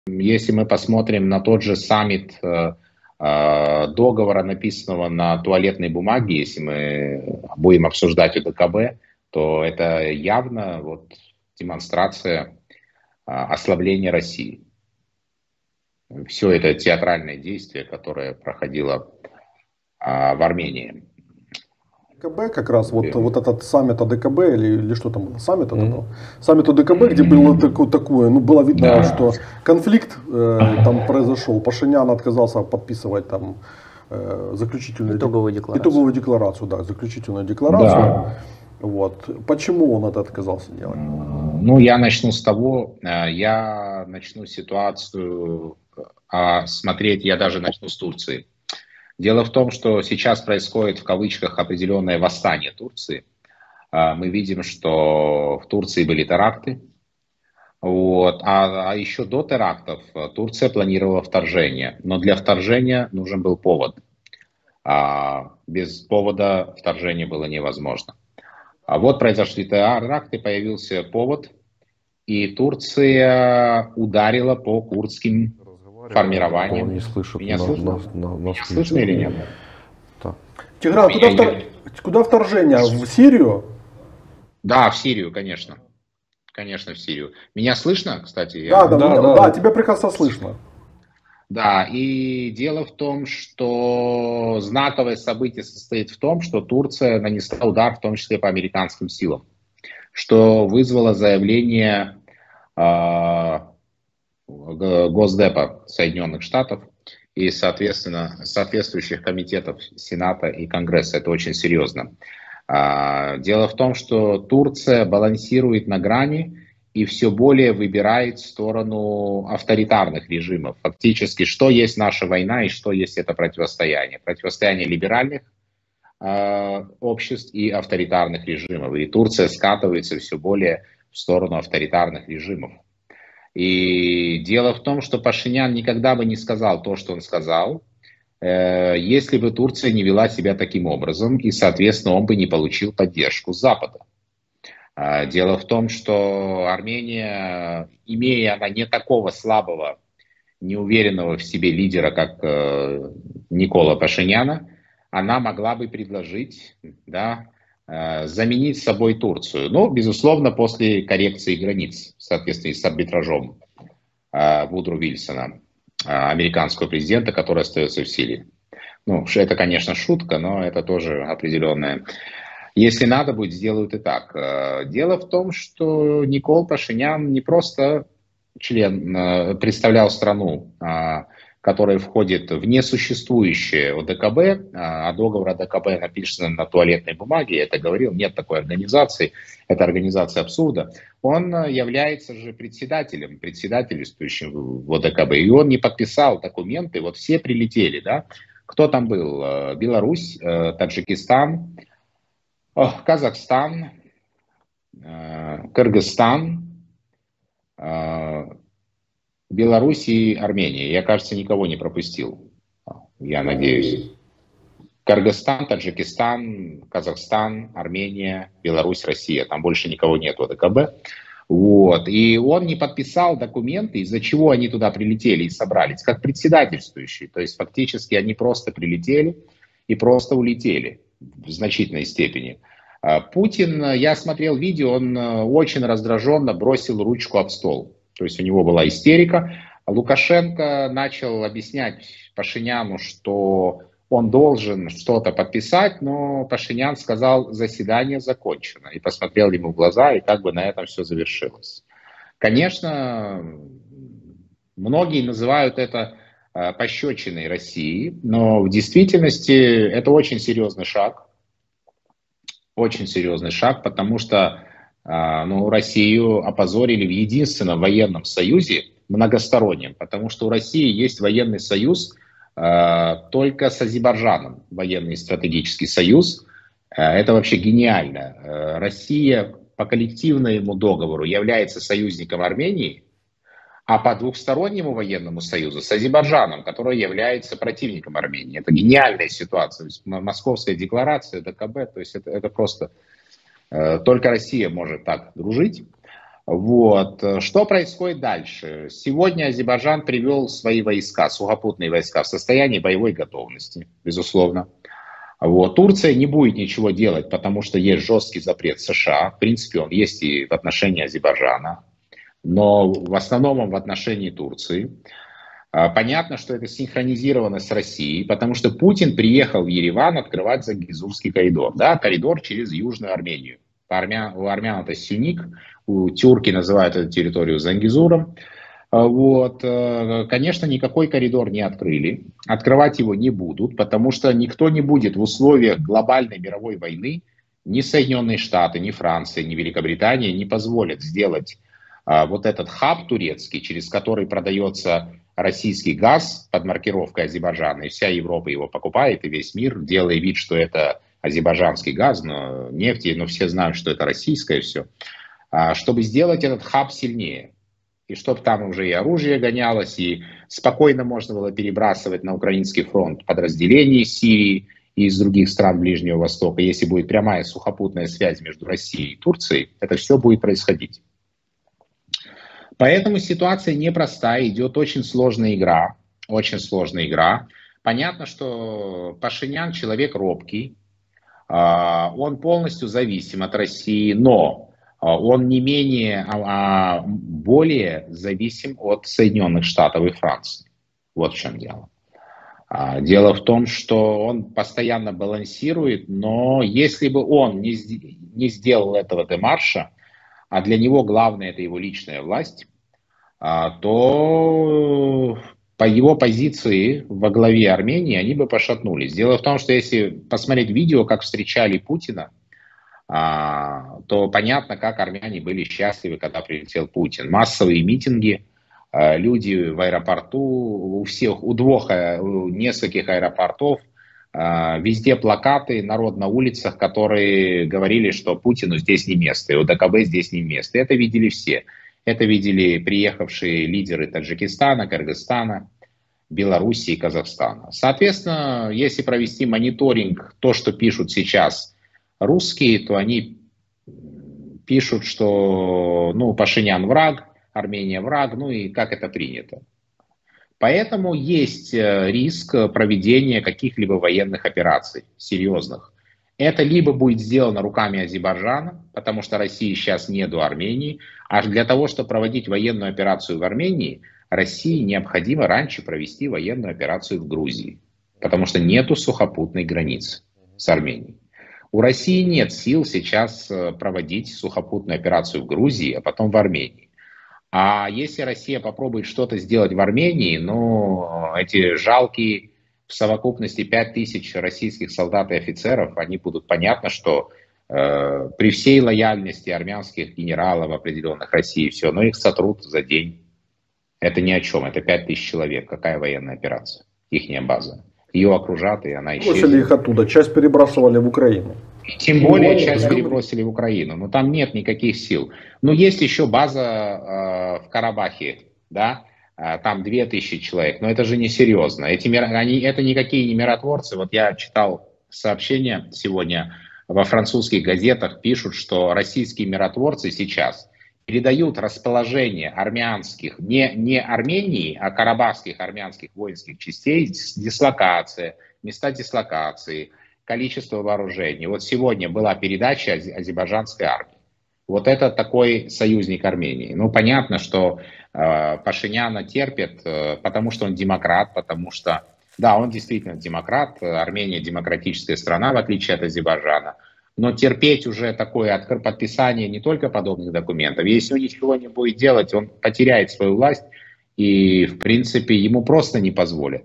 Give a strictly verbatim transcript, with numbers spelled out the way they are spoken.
Если мы посмотрим на тот же саммит э, э, договора, написанного на туалетной бумаге, если мы будем обсуждать ОДКБ, то это явно вот демонстрация э, ослабления России. Все это театральное действие, которое проходило э, в Армении. ОДКБ как раз, вот, вот этот саммит ОДКБ, или, или что там было, саммит это был? Саммит ОДКБ, где было такое, такое ну было видно, да. что конфликт э, там произошел, Пашинян отказался подписывать там э, заключительную итоговую декларацию. итоговую декларацию, да, заключительную декларацию. Да. Вот. Почему он это отказался делать? Ну, я начну с того, я начну ситуацию, а смотреть я даже начну с Турции. Дело в том, что сейчас происходит в кавычках определенное восстание Турции. Мы видим, что в Турции были теракты. Вот. А, а еще до терактов Турция планировала вторжение. Но для вторжения нужен был повод. А без повода вторжение было невозможно. А вот произошли теракты, появился повод. И Турция ударила по курдским формированиям. Не слышит. Меня на, слышно? на, на, Меня слышно или нет? Да. Тигран, куда, втор... куда вторжение? В Сирию? Да, в Сирию, конечно. Конечно, в Сирию. Меня слышно, кстати? Я... Да, да, да, меня... да, да, тебя прекрасно слышно. Да, и дело в том, что знаковое событие состоит в том, что Турция нанесла удар, в том числе по американским силам, что вызвало заявление э, Госдепа Соединенных Штатов и, соответственно, соответствующих комитетов Сената и Конгресса. Это очень серьезно. Дело в том, что Турция балансирует на грани и все более выбирает сторону авторитарных режимов. Фактически, что есть наша война и что есть это противостояние. Противостояние либеральных э, обществ и авторитарных режимов. И Турция скатывается все более в сторону авторитарных режимов. И дело в том, что Пашинян никогда бы не сказал то, что он сказал, э, если бы Турция не вела себя таким образом, и, соответственно, он бы не получил поддержку Запада. Э, дело в том, что Армения, имея она не такого слабого, неуверенного в себе лидера, как э, Никола Пашиняна, она могла бы предложить, да, заменить собой Турцию. Ну, безусловно, после коррекции границ, в соответствии с арбитражом э, Вудру Вильсона, э, американского президента, который остается в силе. Ну, это, конечно, шутка, но это тоже определенное. Если надо будет, сделают и так. Э, дело в том, что Никол Пашинян не просто член, э, представлял страну, э, которая входит в несуществующее ОДКБ, а договор ОДКБ написан на туалетной бумаге, я это говорил, нет такой организации, это организация абсурда, он является же председателем, председательствующим в ОДКБ, и он не подписал документы, вот все прилетели, да, кто там был? Беларусь, Таджикистан, Казахстан, Кыргызстан, Беларусь и Армения. Я, кажется, никого не пропустил. Я надеюсь. Кыргызстан, Таджикистан, Казахстан, Армения, Беларусь, Россия. Там больше никого нет в ОДКБ. Вот. И он не подписал документы, из-за чего они туда прилетели и собрались, как председательствующие. То есть фактически они просто прилетели и просто улетели в значительной степени. Путин, я смотрел видео, он очень раздраженно бросил ручку об стол. То есть у него была истерика. Лукашенко начал объяснять Пашиняну, что он должен что-то подписать, но Пашинян сказал, заседание закончено. И посмотрел ему в глаза, и как бы на этом все завершилось. Конечно, многие называют это пощечиной России, но в действительности это очень серьезный шаг. Очень серьезный шаг, потому что ну, Россию опозорили в единственном военном союзе, многостороннем, потому что у России есть военный союз э, только с Азербайджаном, военный стратегический союз. Э, это вообще гениально. Э, Россия по коллективному договору является союзником Армении, а по двухстороннему военному союзу с Азербайджаном, который является противником Армении. Это гениальная ситуация. То есть, Московская декларация, ДКБ, то есть это, это просто... Только Россия может так дружить. Вот. Что происходит дальше? Сегодня Азербайджан привел свои войска, сухопутные войска, в состоянии боевой готовности, безусловно. Вот. Турция не будет ничего делать, потому что есть жесткий запрет США. В принципе, он есть и в отношении Азербайджана, но в основном в отношении Турции. Понятно, что это синхронизировано с Россией, потому что Путин приехал в Ереван открывать Зангезурский коридор, да, коридор через Южную Армению. Армян, у армян это Сюник, у тюрки называют эту территорию Зангезуром. Вот. Конечно, никакой коридор не открыли, открывать его не будут, потому что никто не будет в условиях глобальной мировой войны, ни Соединенные Штаты, ни Франция, ни Великобритания не позволят сделать вот этот хаб турецкий, через который продается российский газ под маркировкой Азербайджана, и вся Европа его покупает, и весь мир, делая вид, что это азербайджанский газ, но нефти, но все знают, что это российское все, чтобы сделать этот хаб сильнее. И чтобы там уже и оружие гонялось, и спокойно можно было перебрасывать на украинский фронт подразделения из Сирии и из других стран Ближнего Востока. Если будет прямая сухопутная связь между Россией и Турцией, это все будет происходить. Поэтому ситуация непростая, идет очень сложная игра, очень сложная игра. Понятно, что Пашинян человек робкий, он полностью зависим от России, но он не менее, а более зависим от Соединенных Штатов и Франции. Вот в чем дело. Дело в том, что он постоянно балансирует, но если бы он не, не сделал этого демарша, а для него главное это его личная власть, то по его позиции во главе Армении они бы пошатнулись. Дело в том, что если посмотреть видео, как встречали Путина, то понятно, как армяне были счастливы, когда прилетел Путин. Массовые митинги, люди в аэропорту, у всех, у двух, у нескольких аэропортов, везде плакаты, народ на улицах, которые говорили, что Путину здесь не место, и у ДКБ здесь не место. Это видели все. Это видели приехавшие лидеры Таджикистана, Кыргызстана, Белоруссии и Казахстана. Соответственно, если провести мониторинг, то, что пишут сейчас русские, то они пишут, что ну, Пашинян враг, Армения враг, ну и как это принято. Поэтому есть риск проведения каких-либо военных операций, серьезных. Это либо будет сделано руками Азербайджана, потому что России сейчас нету Армении, а для того, чтобы проводить военную операцию в Армении, России необходимо раньше провести военную операцию в Грузии, потому что нету сухопутной границы с Арменией. У России нет сил сейчас проводить сухопутную операцию в Грузии, а потом в Армении. А если Россия попробует что-то сделать в Армении, ну, эти жалкие в совокупности пять тысяч российских солдат и офицеров, они будут понятно, что э, при всей лояльности армянских генералов определенных России, все, но их сотрут за день. Это ни о чем, это пять тысяч человек. Какая военная операция? Ихняя база. Ее окружат, и она исчезнет. Бросили их оттуда, часть перебрасывали в Украину. Тем более часть перебросили в Украину, но там нет никаких сил. Но есть еще база э, в Карабахе, да, э, там две тысячи человек, но это же не серьезно. Эти, они, это никакие не миротворцы. Вот я читал сообщения сегодня во французских газетах, пишут, что российские миротворцы сейчас передают расположение армянских, не, не Армении, а карабахских армянских воинских частей, дислокация, места дислокации, количество вооружений. Вот сегодня была передача азербайджанской армии. Вот это такой союзник Армении. Ну, понятно, что э, Пашиняна терпит, э, потому что он демократ, потому что, да, он действительно демократ, Армения демократическая страна, в отличие от Азербайджана. Но терпеть уже такое подписание не только подобных документов. Если он ничего не будет делать, он потеряет свою власть и, в принципе, ему просто не позволят.